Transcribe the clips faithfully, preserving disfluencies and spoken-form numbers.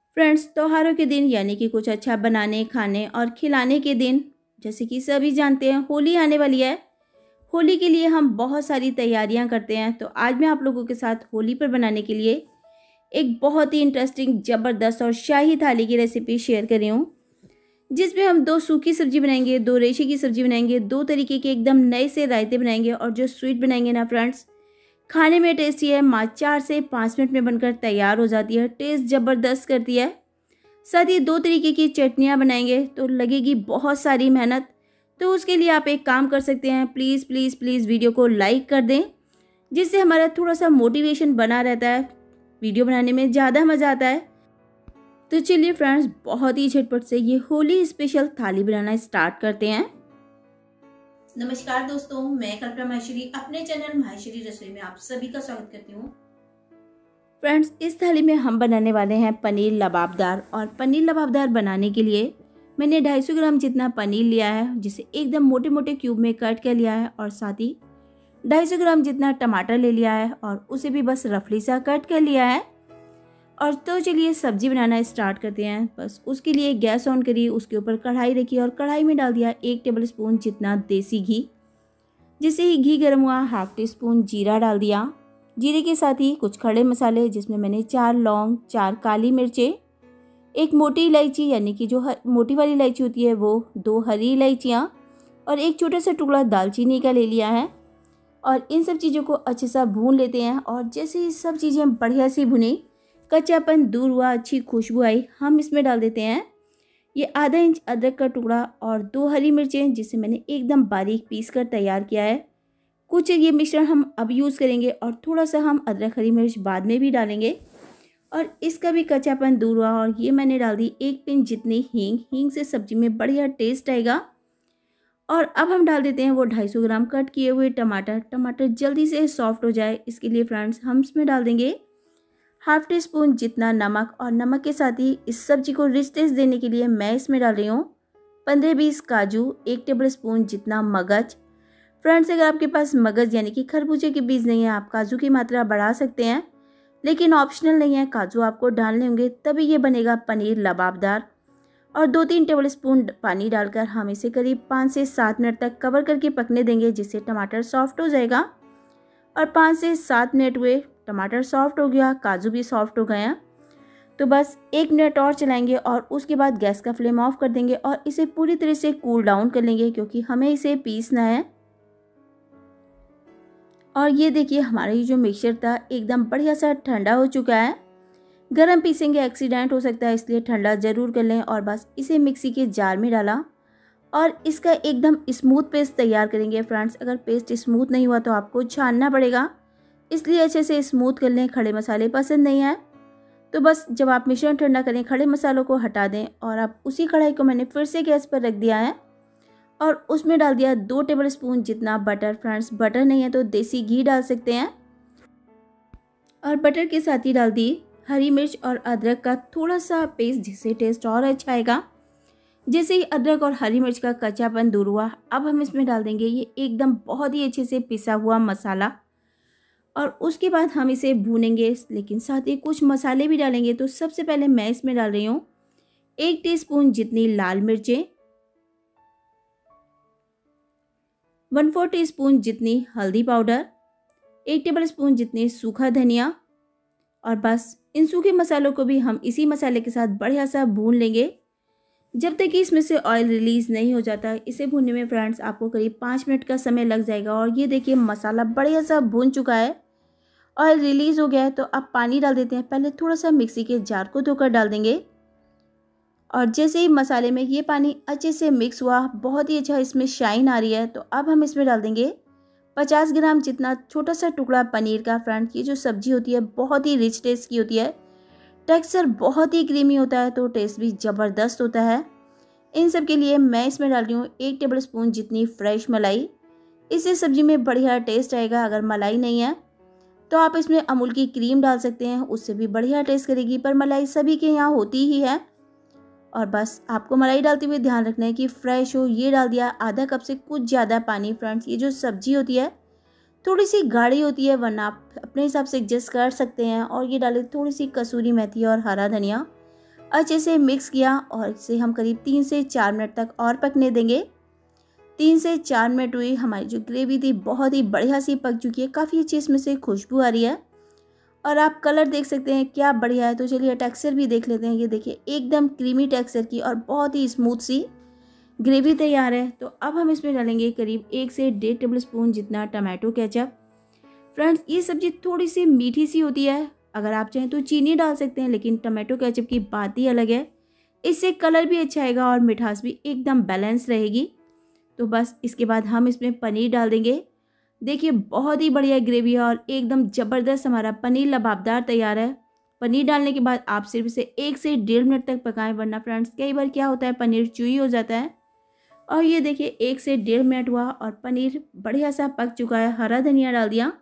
Friends, त्योहारों के दिन यानी कि कुछ अच्छा बनाने, खाने और खिलाने के दिन, जैसे कि सभी जानते हैं होली आने वाली है। होली के लिए हम बहुत सारी तैयारियां करते हैं। तो आज मैं आप लोगों के साथ होली पर बनाने के लिए एक बहुत ही इंटरेस्टिंग, ज़बरदस्त और शाही थाली की रेसिपी शेयर कर रही हूँ, जिसमें हम दो सूखी सब्जी बनाएंगे, दो रेशे की सब्जी बनाएंगे, दो तरीके के एकदम नए से रायते बनाएंगे और जो स्वीट बनाएंगे ना फ्रेंड्स, खाने में टेस्टी है। मात्र चार से पाँच मिनट में बनकर तैयार हो जाती है, टेस्ट ज़बरदस्त करती है। साथ ही दो तरीके की चटनियाँ बनाएंगे तो लगेगी बहुत सारी मेहनत। तो उसके लिए आप एक काम कर सकते हैं, प्लीज़ प्लीज़ प्लीज़ वीडियो को लाइक कर दें, जिससे हमारा थोड़ा सा मोटिवेशन बना रहता है, वीडियो बनाने में ज़्यादा मज़ा आता है। तो चलिए फ्रेंड्स, बहुत ही झटपट से ये होली स्पेशल थाली बनाना स्टार्ट करते हैं। नमस्कार दोस्तों, मैं कल्पना माहेश्वरी अपने चैनल माहेश्वरी रसोई में आप सभी का स्वागत करती हूँ। फ्रेंड्स, इस थाली में हम बनाने वाले हैं पनीर लबाबदार। और पनीर लबाबदार बनाने के लिए मैंने दो सौ पचास ग्राम जितना पनीर लिया है, जिसे एकदम मोटे मोटे क्यूब में कट कर लिया है। और साथ ही दो सौ पचास ग्राम जितना टमाटर ले लिया है और उसे भी बस रफली सा कट कर लिया है। और तो चलिए सब्जी बनाना स्टार्ट करते हैं। बस उसके लिए गैस ऑन करिए, उसके ऊपर कढ़ाई रखी और कढ़ाई में डाल दिया एक टेबल स्पून जितना देसी घी। जैसे ही घी गर्म हुआ, हाफ टी स्पून जीरा डाल दिया। जीरे के साथ ही कुछ खड़े मसाले, जिसमें मैंने चार लौंग, चार काली मिर्चें, एक मोटी इलायची यानी कि जो मोटी वाली इलायची होती है वो, दो हरी इलायचियाँ और एक छोटा सा टुकड़ा दालचीनी का ले लिया है। और इन सब चीज़ों को अच्छे से भून लेते हैं। और जैसे ही सब चीज़ें बढ़िया सी भुनी, कच्चापन दूर हुआ, अच्छी खुशबू आई, हम इसमें डाल देते हैं ये आधा इंच अदरक का टुकड़ा और दो हरी मिर्चें, जिसे मैंने एकदम बारीक पीस कर तैयार किया है। कुछ ये मिश्रण हम अब यूज़ करेंगे और थोड़ा सा हम अदरक हरी मिर्च बाद में भी डालेंगे। और इसका भी कच्चापन दूर हुआ और ये मैंने डाल दी एक पिंच जितनी हींग। हींग से सब्जी में बढ़िया टेस्ट आएगा। और अब हम डाल देते हैं वो दो सौ पचास ग्राम कट किए हुए टमाटर। टमाटर जल्दी से सॉफ्ट हो जाए, इसके लिए फ्रेंड्स हम इसमें डाल देंगे हाफ टी स्पून जितना नमक। और नमक के साथ ही इस सब्जी को रिच टेस्ट देने के लिए मैं इसमें डाल रही हूँ पंद्रह बीस काजू, एक टेबल स्पून जितना मगज। फ्रेंड्स, अगर आपके पास मगज यानी कि खरबूजे के बीज नहीं है, आप काजू की मात्रा बढ़ा सकते हैं, लेकिन ऑप्शनल नहीं है, काजू आपको डालने होंगे तभी ये बनेगा पनीर लबाबदार। और दो तीन टेबल स्पून पानी डालकर हम इसे करीब पाँच से सात मिनट तक कवर करके पकने देंगे, जिससे टमाटर सॉफ्ट हो जाएगा। और पाँच से सात मिनट हुए, टमाटर सॉफ्ट हो गया, काजू भी सॉफ्ट हो गए हैं। तो बस एक मिनट और चलाएंगे और उसके बाद गैस का फ्लेम ऑफ कर देंगे और इसे पूरी तरह से कूल डाउन कर लेंगे, क्योंकि हमें इसे पीसना है। और ये देखिए, हमारा ये जो मिक्सचर था एकदम बढ़िया सा ठंडा हो चुका है। गरम पीसेंगे एक्सीडेंट हो सकता है, इसलिए ठंडा ज़रूर कर लें। और बस इसे मिक्सी के जार में डाला और इसका एकदम स्मूथ पेस्ट तैयार करेंगे। फ्रेंड्स, अगर पेस्ट स्मूथ नहीं हुआ तो आपको छानना पड़ेगा, इसलिए अच्छे से स्मूथ कर लें। खड़े मसाले पसंद नहीं है तो बस जब आप मिश्रण ठंडा करें, खड़े मसालों को हटा दें। और अब उसी कढ़ाई को मैंने फिर से गैस पर रख दिया है और उसमें डाल दिया दो टेबल स्पून जितना बटर। फ्रेंड्स, बटर नहीं है तो देसी घी डाल सकते हैं। और बटर के साथ ही डाल दी हरी मिर्च और अदरक का थोड़ा सा पेस्ट, जिससे टेस्ट और अच्छा आएगा। जैसे ही अदरक और हरी मिर्च का कच्चापन दूर हुआ, अब हम इसमें डाल देंगे ये एकदम बहुत ही अच्छे से पिसा हुआ मसाला। और उसके बाद हम इसे भूनेंगे, लेकिन साथ ही कुछ मसाले भी डालेंगे। तो सबसे पहले मैं इसमें डाल रही हूँ एक टीस्पून जितनी लाल मिर्चें, वन फोर टी स्पून जितनी हल्दी पाउडर, एक टेबल स्पून जितनी सूखा धनिया। और बस इन सूखे मसालों को भी हम इसी मसाले के साथ बढ़िया सा भून लेंगे, जब तक कि इसमें से ऑयल रिलीज़ नहीं हो जाता। इसे भूनने में फ्रेंड्स आपको करीब पाँच मिनट का समय लग जाएगा। और ये देखिए, मसाला बढ़िया सा भून चुका है, ऑयल रिलीज़ हो गया है। तो अब पानी डाल देते हैं। पहले थोड़ा सा मिक्सी के जार को धोकर डाल देंगे। और जैसे ही मसाले में ये पानी अच्छे से मिक्स हुआ, बहुत ही अच्छा इसमें शाइन आ रही है। तो अब हम इसमें डाल देंगे पचास ग्राम जितना छोटा सा टुकड़ा पनीर का। फ्रेंड्स, ये जो सब्जी होती है बहुत ही रिच टेस्ट की होती है, टेक्सचर बहुत ही क्रीमी होता है, तो टेस्ट भी ज़बरदस्त होता है। इन सब के लिए मैं इसमें डाल रही हूँ एक टेबल स्पून जितनी फ्रेश मलाई। इससे सब्जी में बढ़िया टेस्ट आएगा। अगर मलाई नहीं है तो आप इसमें अमूल की क्रीम डाल सकते हैं, उससे भी बढ़िया टेस्ट करेगी, पर मलाई सभी के यहाँ होती ही है। और बस आपको मलाई डालते हुए ध्यान रखना है कि फ्रेश हो। ये डाल दिया आधा कप से कुछ ज़्यादा पानी। फ्रेंड्स, ये जो सब्जी होती है थोड़ी सी गाढ़ी होती है, वरना आप अपने हिसाब से एडजस्ट कर सकते हैं। और ये डाले थोड़ी सी कसूरी मेथी और हरा धनिया। अच्छे से मिक्स किया और इसे हम करीब तीन से चार मिनट तक और पकने देंगे। तीन से चार मिनट हुई, हमारी जो ग्रेवी थी बहुत ही बढ़िया सी पक चुकी है, काफ़ी अच्छी इसमें से खुशबू आ रही है और आप कलर देख सकते हैं क्या बढ़िया है। तो चलिए टेक्सचर भी देख लेते हैं। ये देखिए एकदम क्रीमी टेक्सचर की और बहुत ही स्मूथ सी ग्रेवी तैयार है। तो अब हम इसमें डालेंगे करीब एक से डेढ़ टेबल स्पून जितना टमाटो केचप। फ्रेंड्स ये सब्ज़ी थोड़ी सी मीठी सी होती है, अगर आप चाहें तो चीनी डाल सकते हैं, लेकिन टमाटो केचप की बात ही अलग है। इससे कलर भी अच्छा आएगा और मिठास भी एकदम बैलेंस रहेगी। तो बस इसके बाद हम इसमें पनीर डाल देंगे। देखिए बहुत ही बढ़िया ग्रेवी है और एकदम ज़बरदस्त हमारा पनीर लबाबदार तैयार है। पनीर डालने के बाद आप सिर्फ इसे एक से डेढ़ मिनट तक पकाएं, वरना फ्रेंड्स कई बार क्या होता है पनीर चूई हो जाता है। और ये देखिए एक से डेढ़ मिनट हुआ और पनीर बढ़िया सा पक चुका है। हरा धनिया डाल दिया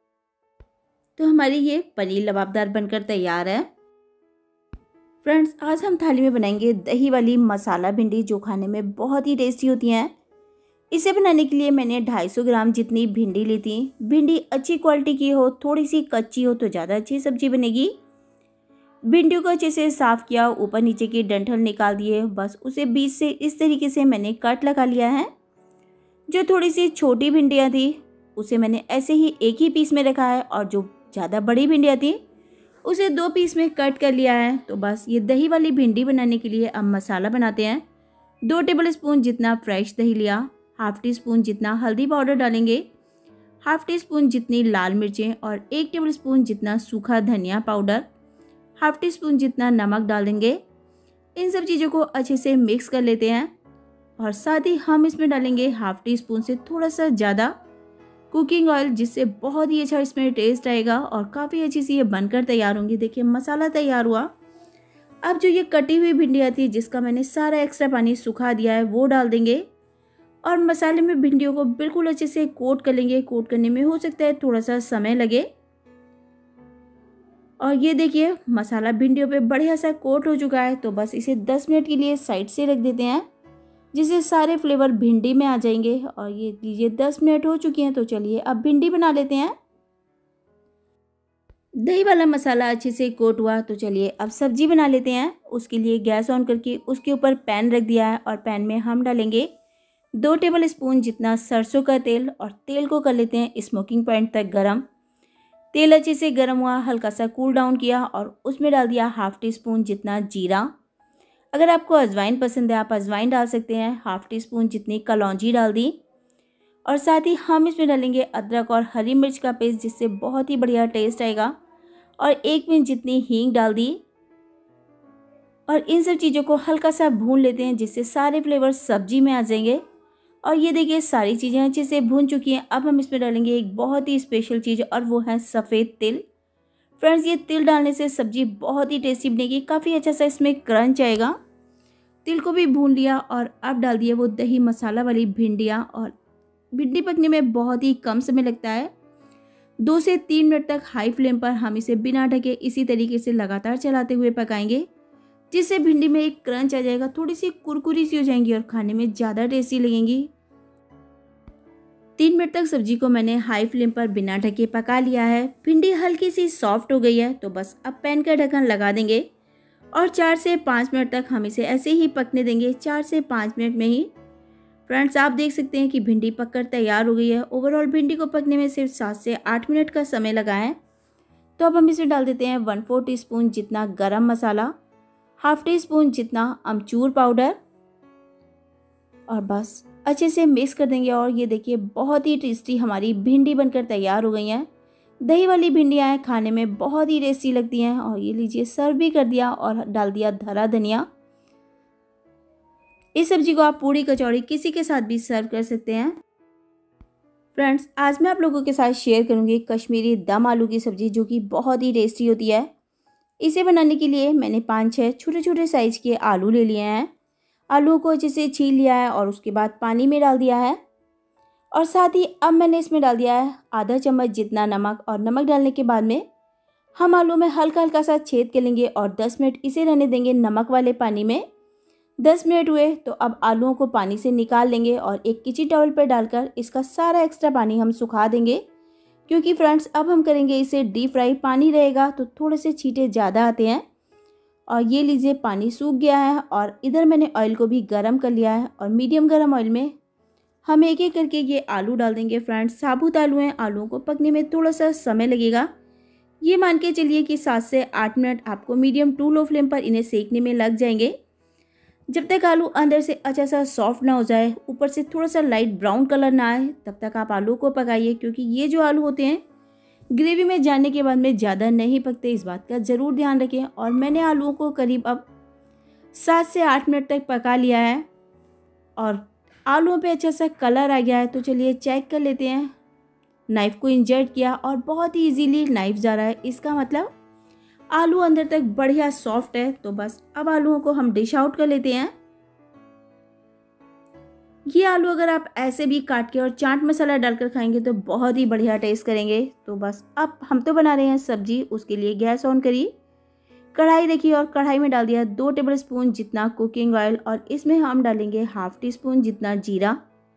तो हमारी ये पनीर लबाबदार बनकर तैयार है। फ्रेंड्स आज हम थाली में बनाएंगे दही वाली मसाला भिंडी, जो खाने में बहुत ही टेस्टी होती हैं। इसे बनाने के लिए मैंने दो सौ पचास ग्राम जितनी भिंडी ली थी। भिंडी अच्छी क्वालिटी की हो, थोड़ी सी कच्ची हो तो ज़्यादा अच्छी सब्जी बनेगी। भिंडियों को अच्छे से साफ़ किया, ऊपर नीचे की डंठल निकाल दिए, बस उसे बीच से इस तरीके से मैंने कट लगा लिया है। जो थोड़ी सी छोटी भिंडियाँ थी उसे मैंने ऐसे ही एक ही पीस में रखा है और जो ज़्यादा बड़ी भिंडियाँ थी उसे दो पीस में कट कर लिया है। तो बस ये दही वाली भिंडी बनाने के लिए अब मसाला बनाते हैं। दो टेबल स्पून जितना फ्रेश दही लिया, हाफ टी स्पून जितना हल्दी पाउडर डालेंगे, हाफ टी स्पून जितनी लाल मिर्चें और एक टेबल स्पून जितना सूखा धनिया पाउडर, हाफ टी स्पून जितना नमक डाल देंगे। इन सब चीज़ों को अच्छे से मिक्स कर लेते हैं और साथ ही हम इसमें डालेंगे हाफ टी स्पून से थोड़ा सा ज़्यादा कुकिंग ऑयल, जिससे बहुत ही अच्छा इसमें टेस्ट आएगा और काफ़ी अच्छी सी ये बनकर तैयार होंगी। देखिए मसाला तैयार हुआ। अब जो ये कटी हुई भिंडियाँ थी जिसका मैंने सारा एक्स्ट्रा पानी सुखा दिया है वो डाल देंगे और मसाले में भिंडियों को बिल्कुल अच्छे से कोट कर लेंगे। कोट करने में हो सकता है थोड़ा सा समय लगे। और ये देखिए मसाला भिंडियों पे बढ़िया सा कोट हो चुका है। तो बस इसे दस मिनट के लिए साइड से रख देते हैं, जिससे सारे फ्लेवर भिंडी में आ जाएंगे। और ये लीजिए दस मिनट हो चुके हैं। तो चलिए अब भिंडी बना लेते हैं। दही वाला मसाला अच्छे से कोट हुआ तो चलिए अब सब्जी बना लेते हैं। उसके लिए गैस ऑन करके उसके ऊपर पैन रख दिया है और पैन में हम डालेंगे दो टेबल स्पून जितना सरसों का तेल और तेल को कर लेते हैं स्मोकिंग पॉइंट तक गरम। तेल अच्छे से गर्म हुआ, हल्का सा कूल डाउन किया और उसमें डाल दिया हाफ टी स्पून जितना जीरा। अगर आपको अजवाइन पसंद है आप अजवाइन डाल सकते हैं। हाफ टी स्पून जितनी कलौंजी डाल दी और साथ ही हम इसमें डालेंगे अदरक और हरी मिर्च का पेस्ट, जिससे बहुत ही बढ़िया टेस्ट आएगा। और एक पिंच जितनी हींग डाल दी और इन सब चीज़ों को हल्का सा भून लेते हैं, जिससे सारे फ्लेवर सब्जी में आ जाएंगे। और ये देखिए सारी चीज़ें अच्छे से भून चुकी हैं। अब हम इसमें डालेंगे एक बहुत ही स्पेशल चीज़ और वो है सफ़ेद तिल। फ्रेंड्स ये तिल डालने से सब्जी बहुत ही टेस्टी बनेगी, काफ़ी अच्छा सा इसमें क्रंच आएगा। तिल को भी भून लिया और अब डाल दिया वो दही मसाला वाली भिंडियाँ। और भिंडी पकने में बहुत ही कम समय लगता है, दो से तीन मिनट तक हाई फ्लेम पर हम इसे बिना ढके इसी तरीके से लगातार चलाते हुए पकाएंगे, जिससे भिंडी में एक क्रंच आ जाएगा, थोड़ी सी कुरकुरी सी हो जाएंगी और खाने में ज़्यादा टेस्टी लगेंगी। तीन मिनट तक सब्जी को मैंने हाई फ्लेम पर बिना ढके पका लिया है। भिंडी हल्की सी सॉफ्ट हो गई है। तो बस अब पैन का ढक्कन लगा देंगे और चार से पाँच मिनट तक हम इसे ऐसे ही पकने देंगे। चार से पाँच मिनट में ही फ्रेंड्स आप देख सकते हैं कि भिंडी पककर तैयार हो गई है। ओवरऑल भिंडी को पकने में सिर्फ सात से आठ मिनट का समय लगा है। तो अब हम इसमें डाल देते हैं वन फोर टी स्पून जितना गरम मसाला, हाफ टी स्पून जितना अमचूर पाउडर और बस अच्छे से मिक्स कर देंगे। और ये देखिए बहुत ही टेस्टी हमारी भिंडी बनकर तैयार हो गई हैं। दही वाली भिंडियाँ हैं, खाने में बहुत ही टेस्टी लगती हैं। और ये लीजिए सर्व भी कर दिया और डाल दिया हरा धनिया। इस सब्जी को आप पूड़ी कचौड़ी किसी के साथ भी सर्व कर सकते हैं। फ्रेंड्स आज मैं आप लोगों के साथ शेयर करूंगी कश्मीरी दम आलू की सब्जी, जो कि बहुत ही टेस्टी होती है। इसे बनाने के लिए मैंने पाँच छः छोटे छोटे साइज़ के आलू ले लिए हैं। आलू को अच्छे से छील लिया है और उसके बाद पानी में डाल दिया है। और साथ ही अब मैंने इसमें डाल दिया है आधा चम्मच जितना नमक। और नमक डालने के बाद में हम आलू में हल्का हल्का सा छेद कर लेंगे और दस मिनट इसे रहने देंगे नमक वाले पानी में। दस मिनट हुए तो अब आलूओं को पानी से निकाल लेंगे और एक किचन टॉवल पर डालकर इसका सारा एक्स्ट्रा पानी हम सुखा देंगे, क्योंकि फ्रेंड्स अब हम करेंगे इसे डीप फ्राई। पानी रहेगा तो थोड़े से छींटे ज़्यादा आते हैं। और ये लीजिए पानी सूख गया है और इधर मैंने ऑयल को भी गरम कर लिया है और मीडियम गरम ऑयल में हम एक एक करके ये आलू डाल देंगे। फ्रेंड्स, साबुत आलू हैं, आलूओं को पकने में थोड़ा सा समय लगेगा। ये मान के चलिए कि सात से आठ मिनट आपको मीडियम टू लो फ्लेम पर इन्हें सेकने में लग जाएंगे। जब तक आलू अंदर से अच्छा सा सॉफ्ट ना हो जाए, ऊपर से थोड़ा सा लाइट ब्राउन कलर ना आए, तब तक आप आलू को पकाइए, क्योंकि ये जो आलू होते हैं ग्रेवी में जाने के बाद में ज़्यादा नहीं पकते, इस बात का ज़रूर ध्यान रखें। और मैंने आलूओं को करीब अब सात से आठ मिनट तक पका लिया है और आलूओं पे अच्छा सा कलर आ गया है। तो चलिए चेक कर लेते हैं। नाइफ़ को इंजर्ट किया और बहुत ही इजीली नाइफ जा रहा है, इसका मतलब आलू अंदर तक बढ़िया सॉफ्ट है। तो बस अब आलूओं को हम डिश आउट कर लेते हैं। ये आलू अगर आप ऐसे भी काट के और चाट मसाला डालकर खाएंगे तो बहुत ही बढ़िया टेस्ट करेंगे। तो बस अब हम तो बना रहे हैं सब्जी, उसके लिए गैस ऑन करिए, कढ़ाई रखिए और कढ़ाई में डाल दिया दो टेबल स्पून जितना कुकिंग ऑयल और इसमें हम डालेंगे हाफ टी स्पून जितना जीरा।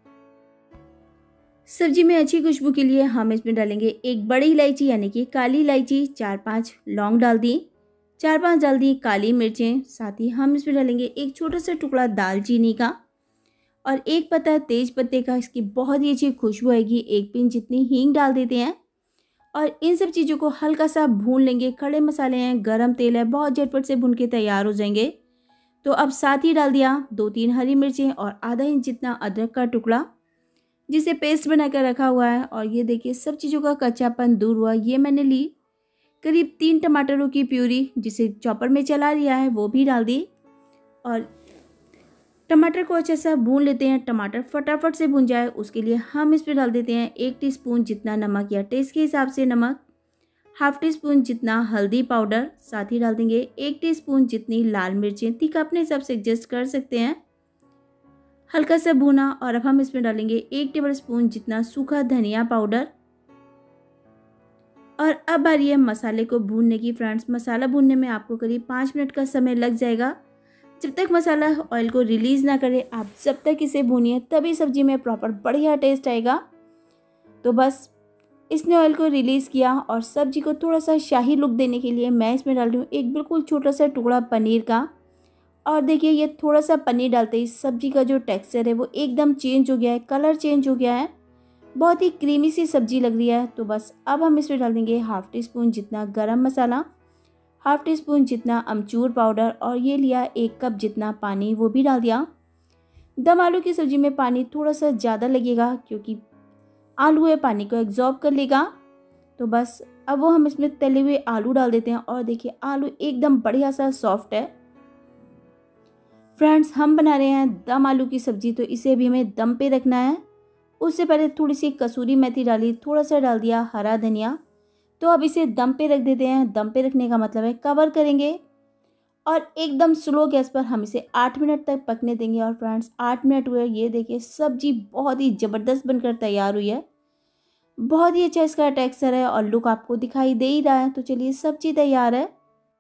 सब्जी में अच्छी खुशबू के लिए हम इसमें डालेंगे एक बड़ी इलायची यानी कि काली इलायची, चार पांच लौंग डाल दी, चार पांच डाल दी काली मिर्चें, साथ ही हम इसमें डालेंगे एक छोटा सा टुकड़ा दालचीनी का और एक पत्ता तेज पत्ते का, इसकी बहुत ही अच्छी खुशबू आएगी। एक पिंच जितनी हींग डाल देते हैं और इन सब चीज़ों को हल्का सा भून लेंगे। खड़े मसाले हैं, गरम तेल है, बहुत झटपट से भून के तैयार हो जाएंगे। तो अब साथ ही डाल दिया दो तीन हरी मिर्चें और आधा इंच जितना अदरक का टुकड़ा जिसे पेस्ट बनाकर रखा हुआ है। और ये देखिए सब चीज़ों का कच्चापन दूर हुआ। ये मैंने ली करीब तीन टमाटरों की प्यूरी जिसे चॉपर में चला लिया है, वो भी डाल दी और टमाटर को अच्छे से भून लेते हैं। टमाटर फटाफट से भून जाए उसके लिए हम इसमें डाल देते हैं एक टीस्पून जितना नमक या टेस्ट के हिसाब से नमक, हाफ टी स्पून जितना हल्दी पाउडर, साथ ही डाल देंगे एक टीस्पून जितनी लाल मिर्चें, तीखा अपने हिसाब से एडजस्ट कर सकते हैं। हल्का सा भूना और अब हम इसमें डालेंगे एक टेबल स्पून जितना सूखा धनिया पाउडर और अब बारी है मसाले को भूनने की। फ्रेंड्स, मसाला भूनने में आपको करीब पाँच मिनट का समय लग जाएगा। जब तक मसाला ऑयल को रिलीज़ ना करे आप जब तक इसे भूनिए, तभी सब्जी में प्रॉपर बढ़िया टेस्ट आएगा। तो बस इसने ऑयल को रिलीज़ किया और सब्जी को थोड़ा सा शाही लुक देने के लिए मैं इसमें डाल रही हूँ एक बिल्कुल छोटा सा टुकड़ा पनीर का। और देखिए ये थोड़ा सा पनीर डालते ही सब्जी का जो टेक्सचर है वो एकदम चेंज हो गया है, कलर चेंज हो गया है, बहुत ही क्रीमी सी सब्जी लग रही है। तो बस अब हम इसमें डाल देंगे हाफ टी स्पून जितना गरम मसाला, हाफ टी स्पून जितना अमचूर पाउडर और ये लिया एक कप जितना पानी, वो भी डाल दिया। दम आलू की सब्जी में पानी थोड़ा सा ज़्यादा लगेगा क्योंकि आलू है, पानी को एब्जॉर्ब कर लेगा। तो बस अब वो हम इसमें तले हुए आलू डाल देते हैं और देखिए आलू एकदम बढ़िया सा सॉफ्ट है। फ्रेंड्स, हम बना रहे हैं दम आलू की सब्ज़ी, तो इसे भी हमें दम पे रखना है। उससे पहले थोड़ी सी कसूरी मेथी डाली, थोड़ा सा डाल दिया हरा धनिया। तो अब इसे दम पे रख देते हैं। दम पे रखने का मतलब है कवर करेंगे और एकदम स्लो गैस पर हम इसे आठ मिनट तक पकने देंगे। और फ्रेंड्स, आठ मिनट हुए, ये देखिए सब्जी बहुत ही ज़बरदस्त बनकर तैयार हुई है। बहुत ही अच्छा इसका टेक्सचर है और लुक आपको दिखाई दे ही रहा है। तो चलिए सब्जी तैयार है।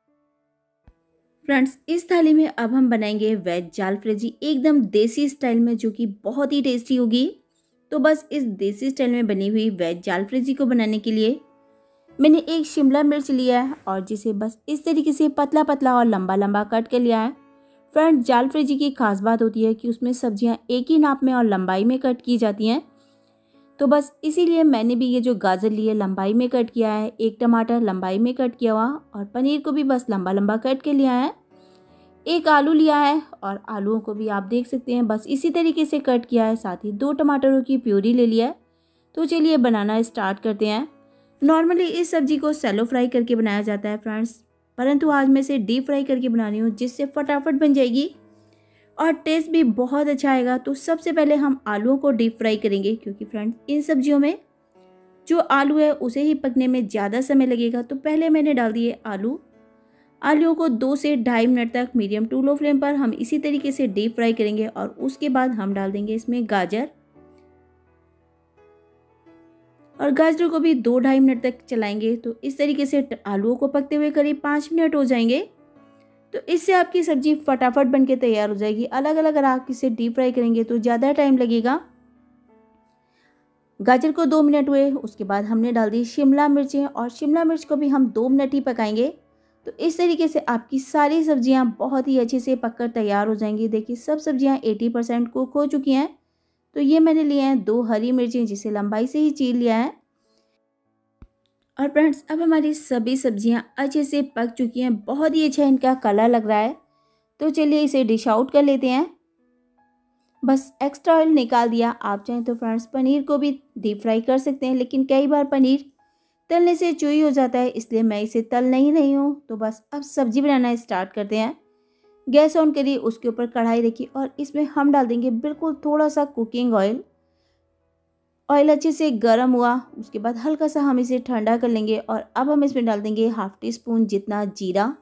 फ्रेंड्स, इस थाली में अब हम बनाएंगे वेज जाल फ्रेजी एकदम देसी स्टाइल में, जो कि बहुत ही टेस्टी होगी। तो बस इस देसी स्टाइल में बनी हुई वेज जाल फ्रेजी को बनाने के लिए मैंने एक शिमला मिर्च लिया है और जिसे बस इस तरीके से पतला पतला और लंबा लंबा कट कर लिया है। फ्रेंड्स, जाल फ्रेजी की खास बात होती है कि उसमें सब्जियां एक ही नाप में और लंबाई में कट की जाती हैं। तो बस इसीलिए मैंने भी ये जो गाजर लिए लंबाई में कट किया है, एक टमाटर लंबाई में कट किया हुआ और पनीर को भी बस लंबा लंबा कट के लिया है, एक आलू लिया है और आलूओं को भी आप देख सकते हैं बस इसी तरीके से कट किया है। साथ ही दो टमाटरों की प्यूरी ले लिया है। तो चलिए बनाना स्टार्ट करते हैं। नॉर्मली इस सब्जी को सैलो फ्राई करके बनाया जाता है फ्रेंड्स, परंतु आज मैं इसे डीप फ्राई करके बना रही हूँ, जिससे फटाफट बन जाएगी और टेस्ट भी बहुत अच्छा आएगा। तो सबसे पहले हम आलूओं को डीप फ्राई करेंगे, क्योंकि फ्रेंड्स इन सब्जियों में जो आलू है उसे ही पकने में ज़्यादा समय लगेगा। तो पहले मैंने डाल दिए आलू। आलूओं को दो से ढाई मिनट तक मीडियम टू लो फ्लेम पर हम इसी तरीके से डीप फ्राई करेंगे और उसके बाद हम डाल देंगे इसमें गाजर और गाजरों को भी दो ढाई मिनट तक चलाएंगे। तो इस तरीके से आलूओं को पकते हुए करीब पाँच मिनट हो जाएंगे। तो इससे आपकी सब्जी फटाफट बनके तैयार हो जाएगी। अलग अलग अगर आप इसे डीप फ्राई करेंगे तो ज़्यादा टाइम लगेगा। गाजर को दो मिनट हुए, उसके बाद हमने डाल दी शिमला मिर्चें और शिमला मिर्च को भी हम दो मिनट ही पकाएंगे। तो इस तरीके से आपकी सारी सब्जियां बहुत ही अच्छे से पककर तैयार हो जाएंगी। देखिए सब सब्जियां अस्सी परसेंट कुक हो चुकी हैं। तो ये मैंने लिए हैं दो हरी मिर्चें, जिसे लंबाई से ही चीर लिया है। और फ्रेंड्स अब हमारी सभी सब्जियां अच्छे से पक चुकी हैं, बहुत ही अच्छा इनका कलर लग रहा है। तो चलिए इसे डिश आउट कर लेते हैं। बस एक्स्ट्रा ऑयल निकाल दिया। आप चाहें तो फ्रेंड्स पनीर को भी डीप फ्राई कर सकते हैं, लेकिन कई बार पनीर तलने से चुई हो जाता है, इसलिए मैं इसे तल नहीं रही हूँ। तो बस अब सब्जी बनाना स्टार्ट करते हैं। गैस ऑन करिए, उसके ऊपर कढ़ाई रखिए और इसमें हम डाल देंगे बिल्कुल थोड़ा सा कुकिंग ऑयल। ऑयल अच्छे से गर्म हुआ, उसके बाद हल्का सा हम इसे ठंडा कर लेंगे और अब हम इसमें डाल देंगे हाफ टी स्पून जितना जीरा।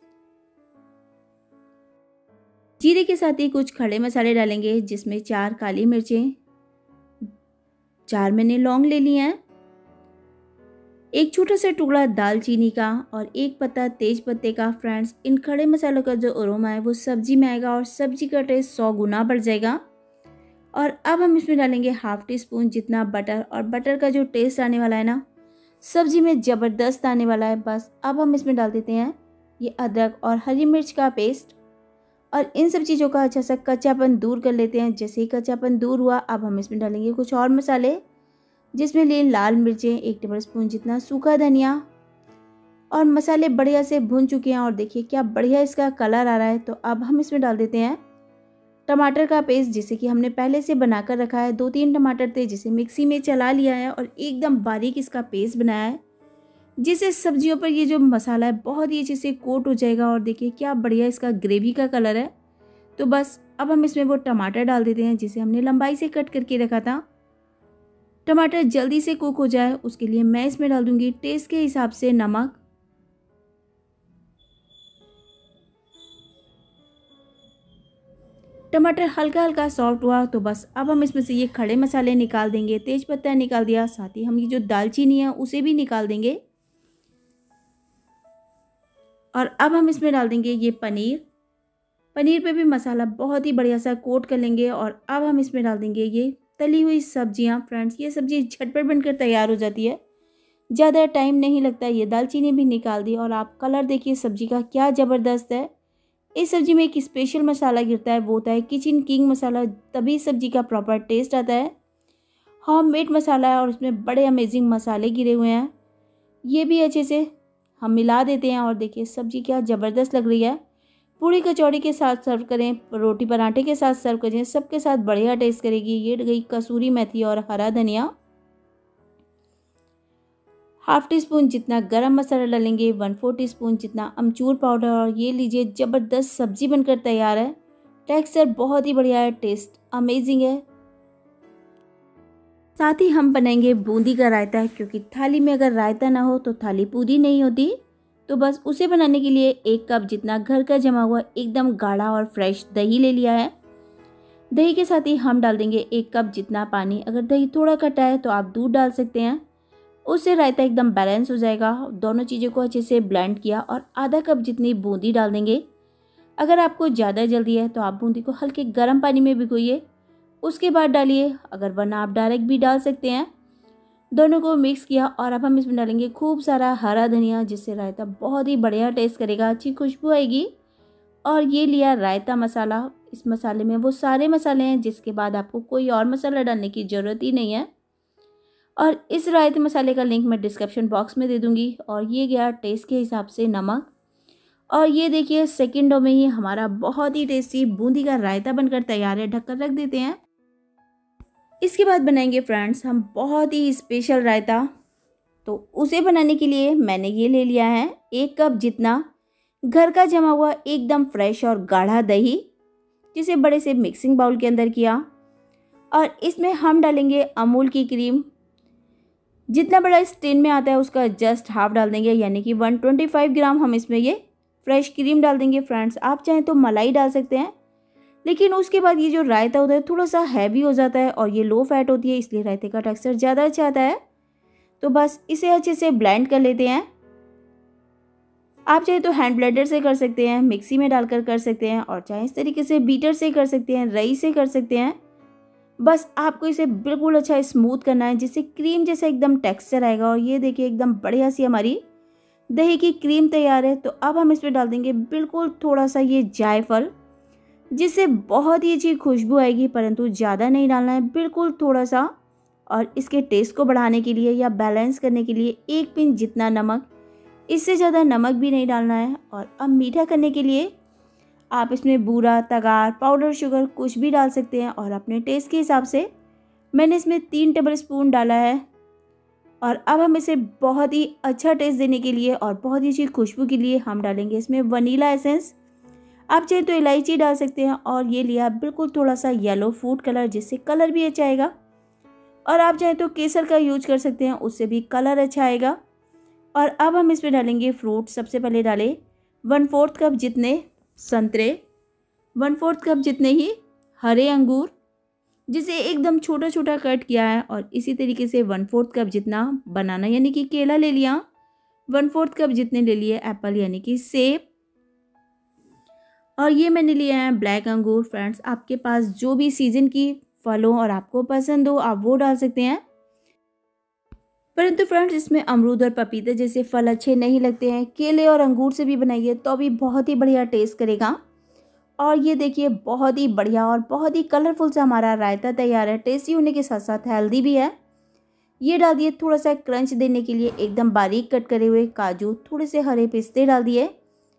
जीरे के साथ ही कुछ खड़े मसाले डालेंगे, जिसमें चार काली मिर्चें, चार मैंने लौंग ले लिए हैं, एक छोटा सा टुकड़ा दालचीनी का और एक पत्ता तेज पत्ते का। फ्रेंड्स इन खड़े मसालों का जो अरोमा है वो सब्जी में आएगा और सब्जी का टेस्ट सौ गुना बढ़ जाएगा। और अब हम इसमें डालेंगे हाफ टी स्पून जितना बटर, और बटर का जो टेस्ट आने वाला है ना सब्जी में ज़बरदस्त आने वाला है। बस अब हम इसमें डाल देते हैं ये अदरक और हरी मिर्च का पेस्ट, और इन सब चीज़ों का अच्छा सा कच्चापन दूर कर लेते हैं। जैसे ही कच्चापन दूर हुआ, अब हम इसमें डालेंगे कुछ और मसाले, जिसमें लिए लाल मिर्चें, एक टेबल स्पून जितना सूखा धनिया। और मसाले बढ़िया से भुन चुके हैं और देखिए क्या बढ़िया इसका कलर आ रहा है। तो अब हम इसमें डाल देते हैं टमाटर का पेस्ट, जिसे कि हमने पहले से बनाकर रखा है। दो तीन टमाटर थे जिसे मिक्सी में चला लिया है और एकदम बारीक इसका पेस्ट बनाया है, जिससे सब्जियों पर ये जो मसाला है बहुत ही अच्छे से कोट हो जाएगा। और देखिए क्या बढ़िया इसका ग्रेवी का कलर है। तो बस अब हम इसमें वो टमाटर डाल देते हैं जिसे हमने लंबाई से कट करके रखा था। टमाटर जल्दी से कुक हो जाए उसके लिए मैं इसमें डाल दूंगी टेस्ट के हिसाब से नमक। टमाटर हल्का हल्का सॉफ्ट हुआ तो बस अब हम इसमें से ये खड़े मसाले निकाल देंगे। तेज पत्ता निकाल दिया, साथ ही हम ये जो दालचीनी है उसे भी निकाल देंगे। और अब हम इसमें डाल देंगे ये पनीर। पनीर पे भी मसाला बहुत ही बढ़िया सा कोट कर लेंगे। और अब हम इसमें डाल देंगे ये तली हुई सब्जियां। फ्रेंड्स ये सब्जी झटपट बनकर तैयार हो जाती है, ज़्यादा टाइम नहीं लगता। ये दालचीनी भी निकाल दी और आप कलर देखिए सब्जी का क्या ज़बरदस्त है। इस सब्जी में एक स्पेशल मसाला गिरता है, वो होता है किचन किंग मसाला, तभी सब्जी का प्रॉपर टेस्ट आता है। होममेड मसाला है और उसमें बड़े अमेजिंग मसाले गिरे हुए हैं। ये भी अच्छे से हम मिला देते हैं और देखिए सब्जी क्या ज़बरदस्त लग रही है। पूरी कचौड़ी के साथ सर्व करें, रोटी पराठे के साथ सर्व करें, सबके साथ बढ़िया टेस्ट करेगी। ये गई कसूरी मेथी और हरा धनिया। हाफ टी स्पून जितना गरम मसाला डालेंगे, वन फोर टी स्पून जितना अमचूर पाउडर। और ये लीजिए ज़बरदस्त सब्जी बनकर तैयार है। टेक्सचर बहुत ही बढ़िया है, टेस्ट अमेजिंग है। साथ ही हम बनाएंगे बूंदी का रायता, क्योंकि थाली में अगर रायता ना हो तो थाली पूरी नहीं होती। तो बस उसे बनाने के लिए एक कप जितना घर का जमा हुआ एकदम गाढ़ा और फ्रेश दही ले लिया है। दही के साथ ही हम डाल देंगे एक कप जितना पानी। अगर दही थोड़ा खट्टा है तो आप दूध डाल सकते हैं, उससे रायता एकदम बैलेंस हो जाएगा। दोनों चीज़ों को अच्छे से ब्लेंड किया और आधा कप जितनी बूंदी डाल देंगे। अगर आपको ज़्यादा जल्दी है तो आप बूंदी को हल्के गर्म पानी में भिगोइए, उसके बाद डालिए। अगर वरना आप डायरेक्ट भी डाल सकते हैं। दोनों को मिक्स किया और अब हम इसमें डालेंगे खूब सारा हरा धनिया, जिससे रायता बहुत ही बढ़िया टेस्ट करेगा, अच्छी खुशबू आएगी। और ये लिया रायता मसाला। इस मसाले में वो सारे मसाले हैं जिसके बाद आपको कोई और मसाला डालने की ज़रूरत ही नहीं है। और इस रायते मसाले का लिंक मैं डिस्क्रिप्शन बॉक्स में दे दूँगी। और ये गया टेस्ट के हिसाब से नमक। और ये देखिए सेकेंडों में ही हमारा बहुत ही टेस्टी बूंदी का रायता बनकर तैयार है। ढककर रख देते हैं। इसके बाद बनाएंगे फ्रेंड्स हम बहुत ही स्पेशल रायता। तो उसे बनाने के लिए मैंने ये ले लिया है एक कप जितना घर का जमा हुआ एकदम फ्रेश और गाढ़ा दही, जिसे बड़े से मिक्सिंग बाउल के अंदर किया। और इसमें हम डालेंगे अमूल की क्रीम। जितना बड़ा इस टिन में आता है उसका जस्ट हाफ डाल देंगे, यानी कि वन ट्वेंटी फाइव ग्राम हम इसमें ये फ्रेश क्रीम डाल देंगे। फ्रेंड्स आप चाहें तो मलाई डाल सकते हैं, लेकिन उसके बाद ये जो रायता होता है थोड़ा सा हैवी हो जाता है और ये लो फैट होती है, इसलिए रायते का टेक्सचर ज़्यादा अच्छा आता है। तो बस इसे अच्छे से ब्लेंड कर लेते हैं। आप चाहे तो हैंड ब्लेंडर से कर सकते हैं, मिक्सी में डालकर कर सकते हैं, और चाहे इस तरीके से बीटर से कर सकते हैं, रई से कर सकते हैं। बस आपको इसे बिल्कुल अच्छा स्मूथ करना है, जिससे क्रीम जैसा एकदम टेक्सचर आएगा। और ये देखिए एकदम बढ़िया सी हमारी दही की क्रीम तैयार है। तो अब हम इसमें डाल देंगे बिल्कुल थोड़ा सा ये जायफल, जिससे बहुत ही अच्छी खुशबू आएगी, परंतु ज़्यादा नहीं डालना है, बिल्कुल थोड़ा सा। और इसके टेस्ट को बढ़ाने के लिए या बैलेंस करने के लिए एक पिंच जितना नमक, इससे ज़्यादा नमक भी नहीं डालना है। और अब मीठा करने के लिए आप इसमें बूरा, तगार, पाउडर शुगर कुछ भी डाल सकते हैं और अपने टेस्ट के हिसाब से। मैंने इसमें तीन टेबल स्पून डाला है। और अब हम इसे बहुत ही अच्छा टेस्ट देने के लिए और बहुत ही अच्छी खुशबू के लिए हम डालेंगे इसमें वनीला एसेंस। आप चाहे तो इलायची डाल सकते हैं। और ये लिया बिल्कुल थोड़ा सा येलो फूड कलर, जिससे कलर भी अच्छा आएगा। और आप चाहे तो केसर का यूज कर सकते हैं, उससे भी कलर अच्छा आएगा। और अब हम इसमें डालेंगे फ्रूट। सबसे पहले डालें वन फोर्थ कप जितने संतरे, वन फोर्थ कप जितने ही हरे अंगूर, जिसे एकदम छोटा छोटा कट किया है। और इसी तरीके से वन फोर्थ कप जितना बनाना यानी कि केला ले लिया, वन फोर्थ कप जितने ले लिए एप्पल यानी कि सेब, और ये मैंने लिया है ब्लैक अंगूर। फ्रेंड्स, आपके पास जो भी सीजन की फल हो और आपको पसंद हो आप वो डाल सकते हैं, परंतु फ्रेंड्स इसमें अमरूद और पपीते जैसे फल अच्छे नहीं लगते हैं। केले और अंगूर से भी बनाइए तो भी बहुत ही बढ़िया टेस्ट करेगा। और ये देखिए बहुत ही बढ़िया और बहुत ही कलरफुल सा हमारा रायता तैयार है। टेस्टी होने के साथ साथ हेल्दी भी है। ये डाल दिए थोड़ा सा क्रंच देने के लिए एकदम बारीक कट करे हुए काजू, थोड़े से हरे पिस्ते डाल दिए।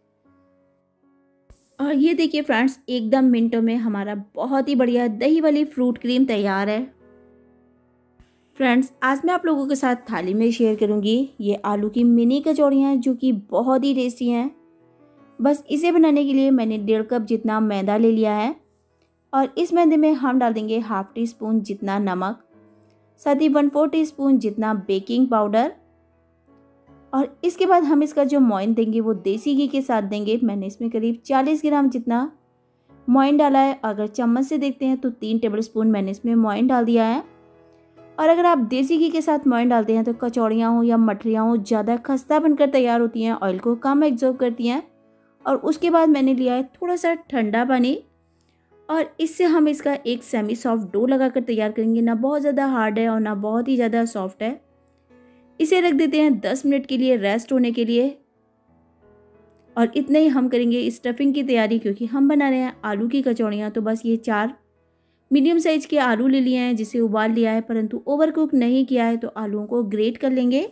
और ये देखिए फ्रेंड्स, एकदम मिनटों में हमारा बहुत ही बढ़िया दही वाली फ्रूट क्रीम तैयार है। फ्रेंड्स, आज मैं आप लोगों के साथ थाली में शेयर करूंगी ये आलू की मिनी कचौड़ियाँ, जो कि बहुत ही टेस्टी हैं। बस इसे बनाने के लिए मैंने डेढ़ कप जितना मैदा ले लिया है। और इस मैदे में हम डाल देंगे हाफ टी स्पून जितना नमक, साथ ही वन फोर टी स्पून जितना बेकिंग पाउडर। और इसके बाद हम इसका जो मोइन देंगे वो देसी घी के साथ देंगे। मैंने इसमें करीब चालीस ग्राम जितना मोइन डाला है। अगर चम्मच से देखते हैं तो तीन टेबल स्पून मैंने इसमें मोइन डाल दिया है। और अगर आप देसी घी के साथ मोइन डालते हैं तो कचौड़ियाँ हो या मठरियाँ हो ज़्यादा खस्ता बनकर तैयार होती हैं, ऑयल को कम एब्जॉर्ब करती हैं। और उसके बाद मैंने लिया है थोड़ा सा ठंडा पानी, और इससे हम इसका एक सेमी सॉफ्ट डो लगाकर तैयार करेंगे। ना बहुत ज़्यादा हार्ड है और ना बहुत ही ज़्यादा सॉफ्ट है। इसे रख देते हैं दस मिनट के लिए रेस्ट होने के लिए। और इतने ही हम करेंगे स्टफिंग की तैयारी, क्योंकि हम बना रहे हैं आलू की कचौड़ियाँ। तो बस ये चार मीडियम साइज के आलू ले लिए हैं, जिसे उबाल लिया है परंतु ओवर कुक नहीं किया है। तो आलूओं को ग्रेट कर लेंगे।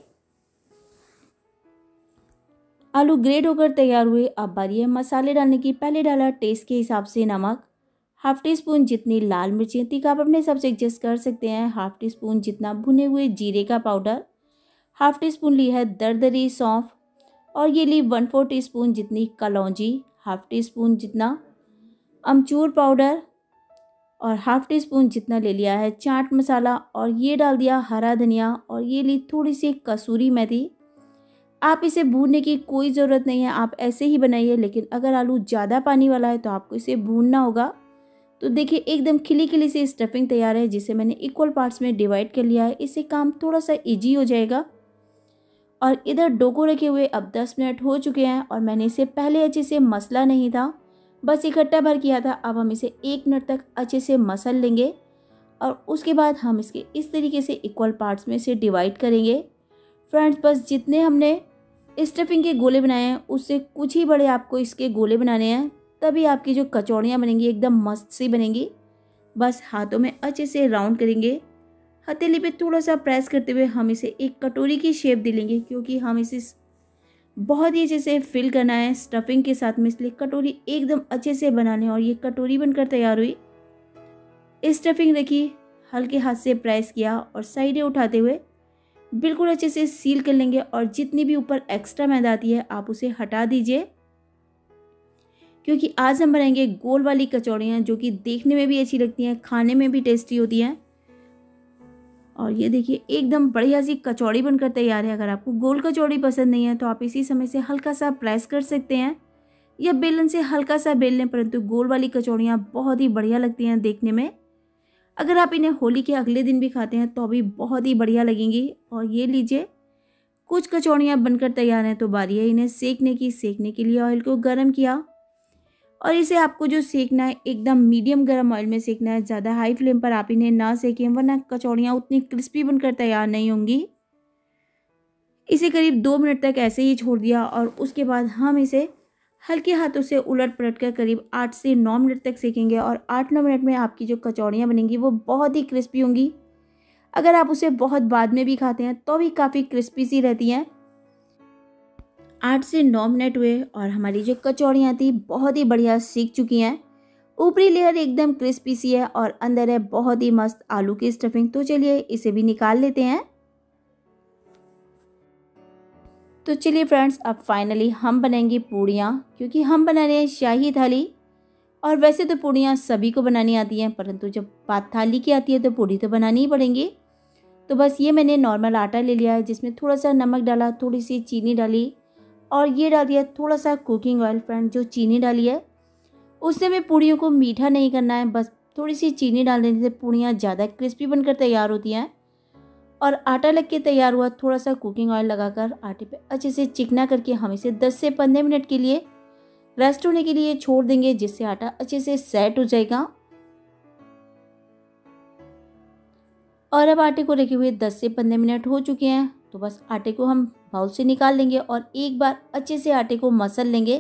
आलू ग्रेट होकर तैयार हुए। अब बारी है मसाले डालने की। पहले डाला टेस्ट के हिसाब से नमक, हाफ टी स्पून जितनी लाल मिर्ची, तीखा आप अपने हिसाब से एडजस्ट कर सकते हैं, हाफ टी स्पून जितना भुने हुए जीरे का पाउडर, हाफ टी स्पून ली है दरदरी सौंफ, और ये ली वन फोर टी स्पून जितनी कलौंजी, हाफ टी स्पून जितना अमचूर पाउडर, और हाफ टी स्पून जितना ले लिया है चाट मसाला। और ये डाल दिया हरा धनिया, और ये ली थोड़ी सी कसूरी मेथी। आप इसे भूनने की कोई ज़रूरत नहीं है, आप ऐसे ही बनाइए। लेकिन अगर आलू ज़्यादा पानी वाला है तो आपको इसे भूनना होगा। तो देखिए एकदम खिली खिली सी स्टफिंग तैयार है, जिसे मैंने इक्वल पार्ट्स में डिवाइड कर लिया है। इससे काम थोड़ा सा इजी हो जाएगा। और इधर डो को रखे हुए अब दस मिनट हो चुके हैं, और मैंने इसे पहले अच्छे से मसला नहीं था, बस इकट्ठा भर किया था। अब हम इसे एक मिनट तक अच्छे से मसल लेंगे, और उसके बाद हम इसके इस तरीके से इक्वल पार्ट्स में इसे डिवाइड करेंगे। फ्रेंड्स, बस जितने हमने स्टफिंग के गोले बनाए हैं उससे कुछ ही बड़े आपको इसके गोले बनाने हैं, तभी आपकी जो कचौड़ियाँ बनेंगी एकदम मस्त सी बनेंगी। बस हाथों में अच्छे से राउंड करेंगे, हथेली पे थोड़ा सा प्रेस करते हुए हम इसे एक कटोरी की शेप दे लेंगे, क्योंकि हम इसे बहुत ही अच्छे से फिल करना है स्टफिंग के साथ में, इसलिए कटोरी एकदम अच्छे से बनाने। और ये कटोरी बनकर तैयार हुई। स्टफिंग रखी, हल्के हाथ से प्रेस किया और साइडें उठाते हुए बिल्कुल अच्छे से सील कर लेंगे। और जितनी भी ऊपर एक्स्ट्रा मैदा आती है आप उसे हटा दीजिए, क्योंकि आज हम बनाएंगे गोल वाली कचौड़ियाँ, जो कि देखने में भी अच्छी लगती हैं, खाने में भी टेस्टी होती हैं। और ये देखिए एकदम बढ़िया सी कचौड़ी बनकर तैयार है। अगर आपको गोल कचौड़ी पसंद नहीं है तो आप इसी समय से हल्का सा प्रेस कर सकते हैं, या बेलन से हल्का सा बेल लें, परंतु गोल वाली कचौड़ियाँ बहुत ही बढ़िया लगती हैं देखने में। अगर आप इन्हें होली के अगले दिन भी खाते हैं तो भी बहुत ही बढ़िया लगेंगी। और ये लीजिए कुछ कचौड़ियाँ बनकर तैयार हैं। तो बारी है इन्हें सेकने की। सेकने के लिए ऑयल को गर्म किया, और इसे आपको जो सेकना है एकदम मीडियम गर्म ऑयल में सेकना है। ज़्यादा हाई फ्लेम पर आप इन्हें ना सेकें, वरना कचौड़ियाँ उतनी क्रिस्पी बनकर तैयार नहीं होंगी। इसे करीब दो मिनट तक ऐसे ही छोड़ दिया और उसके बाद हम इसे हल्के हाथों से उलट पलट कर करीब आठ से नौ मिनट तक सेकेंगे और आठ नौ मिनट में आपकी जो कचौड़ियाँ बनेंगी वो बहुत ही क्रिस्पी होंगी। अगर आप उसे बहुत बाद में भी खाते हैं तो भी काफ़ी क्रिस्पी सी रहती हैं। आठ से नौ मिनट हुए और हमारी जो कचौड़ियाँ थी बहुत ही बढ़िया सीख चुकी हैं। ऊपरी लेयर एकदम क्रिस्पी सी है और अंदर है बहुत ही मस्त आलू की स्टफिंग। तो चलिए इसे भी निकाल लेते हैं। तो चलिए फ्रेंड्स, अब फाइनली हम बनाएंगे पूड़ियाँ, क्योंकि हम बना रहे हैं शाही थाली। और वैसे तो पूड़ियाँ सभी को बनानी आती हैं, परंतु जब बात थाली की आती है तो पूड़ी तो बनानी ही पड़ेंगी। तो बस ये मैंने नॉर्मल आटा ले लिया है, जिसमें थोड़ा सा नमक डाला, थोड़ी सी चीनी डाली और ये डाल दिया थोड़ा सा कुकिंग ऑयल। फ्रेंड, जो चीनी डाली है उससे हमें पूड़ियों को मीठा नहीं करना है, बस थोड़ी सी चीनी डाल देने से पूड़ियाँ ज़्यादा क्रिस्पी बनकर तैयार होती हैं। और आटा लग के तैयार हुआ, थोड़ा सा कुकिंग ऑयल लगाकर आटे पे अच्छे से चिकना करके हम इसे दस से पंद्रह मिनट के लिए रेस्ट होने के लिए छोड़ देंगे, जिससे आटा अच्छे से सेट हो जाएगा। और अब आटे को रखे हुए दस से पंद्रह मिनट हो चुके हैं, तो बस आटे को हम बाउल से निकाल लेंगे और एक बार अच्छे से आटे को मसल लेंगे।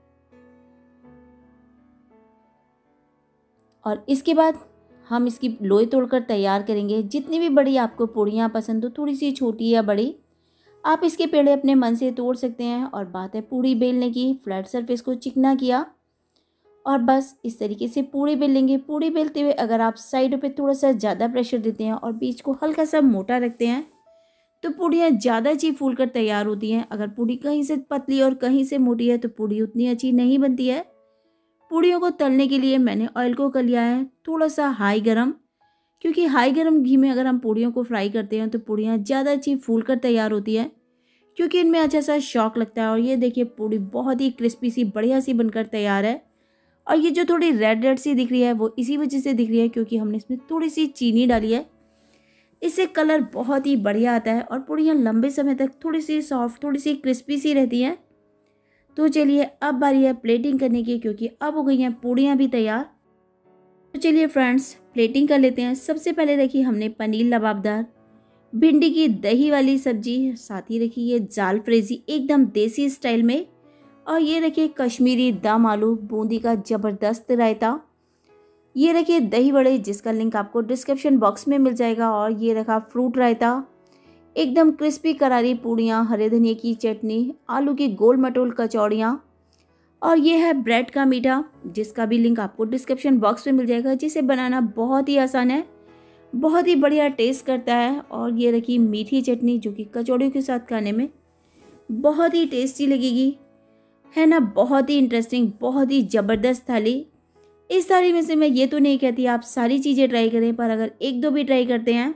और इसके बाद हम इसकी लोई तोड़कर तैयार करेंगे। जितनी भी बड़ी आपको पूड़ियाँ पसंद हो, थोड़ी सी छोटी या बड़ी, आप इसके पेड़े अपने मन से तोड़ सकते हैं। और बात है पूड़ी बेलने की, फ्लैट सरफेस को चिकना किया और बस इस तरीके से पूड़ी बेल लेंगे। पूड़ी बेलते हुए अगर आप साइडों पे थोड़ा सा ज़्यादा प्रेशर देते हैं और बीच को हल्का सा मोटा रखते हैं तो पूड़ियाँ ज़्यादा अच्छी फूल कर तैयार होती हैं। अगर पूड़ी कहीं से पतली और कहीं से मोटी है तो पूड़ी उतनी अच्छी नहीं बनती है। पूड़ियों को तलने के लिए मैंने ऑयल को कर लिया है थोड़ा सा हाई गरम, क्योंकि हाई गरम घी में अगर हम पूड़ियों को फ्राई करते हैं तो पूड़ियाँ ज़्यादा अच्छी फूल कर तैयार होती हैं, क्योंकि इनमें अच्छा सा शौक लगता है। और ये देखिए पूड़ी बहुत ही क्रिस्पी सी बढ़िया सी बनकर तैयार है। और ये जो थोड़ी रेड रेड सी दिख रही है वो इसी वजह से दिख रही है क्योंकि हमने इसमें थोड़ी सी चीनी डाली है। इससे कलर बहुत ही बढ़िया आता है और पूड़ियाँ लंबे समय तक थोड़ी सी सॉफ्ट, थोड़ी सी क्रिस्पी सी रहती हैं। तो चलिए अब बारी है प्लेटिंग करने की, क्योंकि अब हो गई हैं पूड़ियाँ भी तैयार। तो चलिए फ्रेंड्स, प्लेटिंग कर लेते हैं। सबसे पहले रखी हमने पनीर लबाबदार, भिंडी की दही वाली सब्जी, साथ ही रखी ये जाल फ्रेजी एकदम देसी स्टाइल में, और ये रखिए कश्मीरी दम आलू बूंदी का ज़बरदस्त रायता। ये रखिए दही बड़े, जिसका लिंक आपको डिस्क्रिप्शन बॉक्स में मिल जाएगा। और ये रखा फ्रूट रायता, एकदम क्रिस्पी करारी पूड़ियाँ, हरे धनिए की चटनी, आलू की गोल मटोल कचौड़ियाँ, और ये है ब्रेड का मीठा, जिसका भी लिंक आपको डिस्क्रिप्शन बॉक्स में मिल जाएगा, जिसे बनाना बहुत ही आसान है, बहुत ही बढ़िया टेस्ट करता है। और ये रखी मीठी चटनी, जो कि कचौड़ियों के साथ खाने में बहुत ही टेस्टी लगेगी, है ना। बहुत ही इंटरेस्टिंग, बहुत ही ज़बरदस्त थाली। इस थाली में से मैं ये तो नहीं कहती आप सारी चीज़ें ट्राई करें, पर अगर एक दो भी ट्राई करते हैं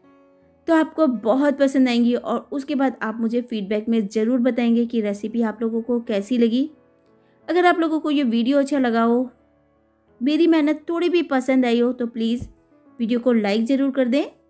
तो आपको बहुत पसंद आएंगी। और उसके बाद आप मुझे फीडबैक में ज़रूर बताएंगे कि रेसिपी आप लोगों को कैसी लगी। अगर आप लोगों को ये वीडियो अच्छा लगा हो, मेरी मेहनत थोड़ी भी पसंद आई हो, तो प्लीज़ वीडियो को लाइक ज़रूर कर दें।